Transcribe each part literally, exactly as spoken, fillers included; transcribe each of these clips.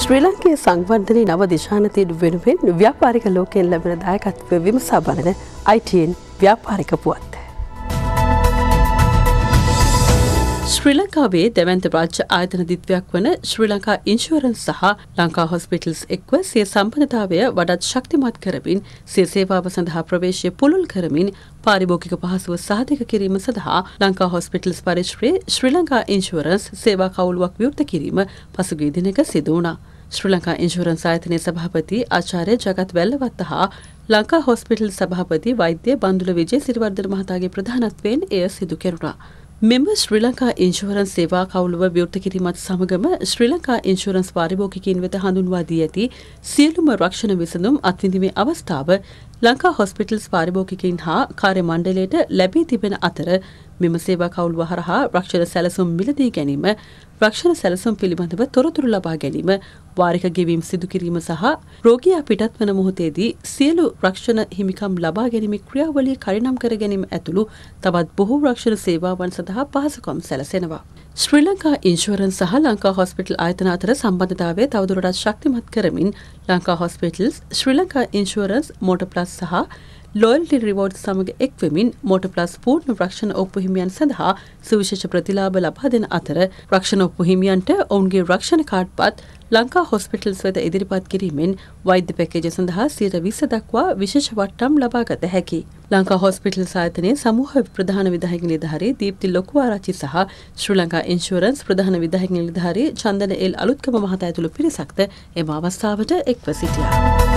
ශ්‍රී ලංකේ සංවර්ධනයේ නව දිශානතින් වෙනුවෙන් ව්‍යාපාරික ලෝකයෙන් ලැබෙන දායකත්වය විමසා බලන I T N ව්‍යාපාරික පුවත්. ශ්‍රී ලංකාවේ දැවැන්ත රාජ්‍ය ආයතන දිත්වයක් වන ශ්‍රී ලංකා ඉන්ෂුරන්ස් සහ ලංකා හොස්පිටල්ස් එක්ව සිය සම්බන්ධතාවය වඩාත් ශක්තිමත් කරමින් සිය සේවාව සඳහා ප්‍රවේශය පුළුල් කරමින් පාරිභෝගික පහසුව සහතික කිරීම සඳහා ලංකා හොස්පිටල්ස් පරිශ්‍රයේ ශ්‍රී ලංකා ඉන්ෂුරන්ස් සේවා කවුළුවක් විවෘත කිරීම පසුගිය දිනක සිදු වුණා. ශ්‍රී ලංකා ඉන්ෂුරන්ස් ආයතනයේ සභාපති ආචාර්ය ජගත් වැල්ලවත්ත හා ලංකා හොස්පිටල් සභාපති වෛද්‍ය බන්දුල විජේ සිරිවර්ධන මහතාගේ ප්‍රධානත්වයෙන් එය සිදු කෙරුණා. මෙම ශ්‍රී ලංකා ඉන්ෂුරන්ස් සේවා කවුළුව විවෘත කිරීමත් සමගම ශ්‍රී ලංකා ඉන්ෂුරන්ස් පාරිභෝගිකයින් වෙත හඳුන්වා දී ඇති සියලුම රක්ෂණ විසඳුම් අත්විඳීමේ අවස්ථාව ලංකා හොස්පිටල්ස් පාරිභෝගිකයින් හා කාර්ය මණ්ඩලයට ලැබී තිබෙන අතර මෙම සේවා කවුළුව හරහා රක්ෂණ සැලසුම් මිලදී ගැනීම, රක්ෂණ සැලසුම් පිළිබඳව තොරතුරු ලබා ගැනීම, වාරික ගෙවීම් සිදු කිරීම සහ රෝගියා පිටත් වන මොහොතේදී සියලු රක්ෂණ හිමිකම් ලබා ගැනීමේ ක්‍රියාවලිය කරිනම් කර ගැනීම ඇතුළු තවත් බොහෝ රක්ෂණ සේවාවන් සඳහා පහසුකම් සැලසෙනවා. ශ්‍රී ලංකා ඉන්ෂුරන්ස් සහ ලංකා හොස්පිටල් ආයතන අතර සම්බන්ධතාවය තවදුරටත් ශක්තිමත් කරමින් Lanka Hospitals Sri Lanka Insurance Motor Plus සහ ලොයල්ටි රිවෝඩ් සමග එක්වෙමින් මෝටර් ප්ලස් පූර්ණ රක්ෂණ ඔප්පු හිමියන් සඳහා සුවිශේෂ ප්‍රතිලාභ ලබා දෙන අතර රක්ෂණ ඔප්පු හිමියන්ට ඔවුන්ගේ රක්ෂණ කාඩ්පත් ලංකා හොස්පිටල්ස් වෙත ඉදිරිපත් කිරීමෙන් වෛද්‍ය පැකේජ සඳහා සියයට විස්ස දක්වා විශේෂ වට්ටම් ලබාගත හැකියි. ලංකා හොස්පිටල්ස් ආයතනයේ සමූහ ප්‍රධාන විධායක නිලධාරී දීප්ති ලොකුආරච්චි සහ ශ්‍රී ලංකා ඉන්ෂුරන්ස් ප්‍රධාන විධායක නිලධාරී චන්දන එල් අලුත්කම මහතා ඇතුළු පිරිසක්ද එම අවස්ථාවට එක්ව සිටියා.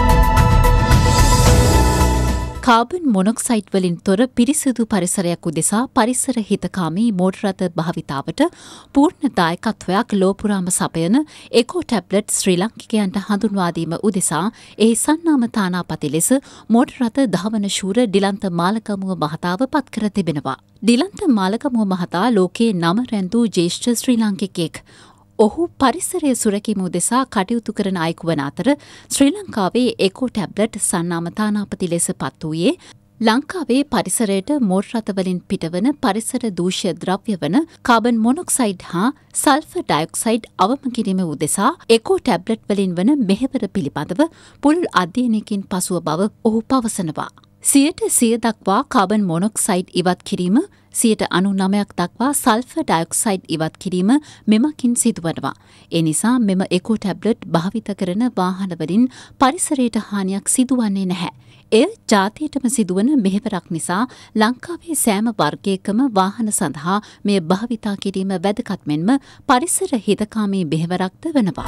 කාබන් මොනොක්සයිඩ් වලින් තොර පිරිසිදු පරිසරයක් උදෙසා පරිසර හිතකාමී මෝටර රථ භාවිතාවට පූර්ණ දායකත්වයක් ලෝපුරාම සපයන එකෝ ටැබ්ලට් ශ්‍රී ලංකිකයන්ට හඳුන්වා දීම උදෙසා එහි සන්නාම තානාපති ලෙස මෝටර රථ දහවන ශූර ඩිලන්ත මාලකමුව මහතාව පත් කර තිබෙනවා. ඩිලන්ත මාලකමුව මහතා ලෝකයේ නම රැඳූ ජ්‍යෙෂ්ඨ ශ්‍රී ලාංකිකයෙක්. ඔහු පරිසරය සුරැකීම උදෙසා කටයුතු කරන අයෙකු වන අතර ශ්‍රී ලංකාවේ එකෝ ටැබ්ලට් සන්නාම තානාපති ලෙස පත් වූයේ ලංකාවේ පරිසරයට මෝටර රථවලින් පිටවන පරිසර දූෂ්‍ය ද්‍රව්‍ය වන කාබන් මොනොක්සයිඩ් හා සල්ෆර් ඩයොක්සයිඩ් අවම කිරීම උදෙසා එකෝ ටැබ්ලට් වලින් වන මෙහෙවර පිළිබඳව පුළුල් අධ්‍යයනයකින් පසුව බව ඔහු පවසනවා. සියයට සිය දක්වා කාබන් මොනොක්සයිඩ් ඉවත් කිරීම, සියයට අනු නවයක් දක්වා සල්ෆර් ඩයොක්සයිඩ් ඉවත් කිරීම මෙමකින් සිදුවනවා. ඒ නිසා මෙම එකෝ ටැබ්ලට් භාවිත කරන වාහනවලින් පරිසරයට හානියක් සිදුවන්නේ නැහැ. එය ජාතියටම සිදුවන මෙහෙවරක් නිසා ලංකාවේ සෑම වර්ගයකම වාහන සඳහා මෙය භාවිතා කිරීම වැදගත් මෙන්ම පරිසර හිතකාමී මෙහෙවරක්ද වෙනවා.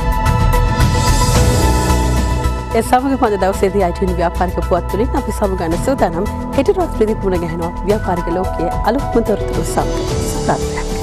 ඒ සමග පද දවසේදී I T N ව්‍යාපාරික පුවත් තුළින් අපි සමගන්න සූදානම් හෙට රාත්‍රියේදී පුණ ගැහෙනවා ව්‍යාපාරික ලෝකයේ අලුත්ම තොරතුරු සමග. සුබ රාත්‍රියක්.